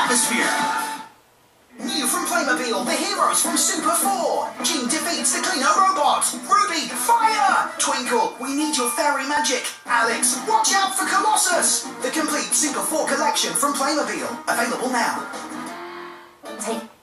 atmosphere. New from Playmobil, the heroes from Super 4. Jean defeats the Cleaner robot. Ruby, fire! Twinkle, we need your fairy magic. Alex, watch out for Colossus. The complete Super 4 collection from Playmobil. Available now. Take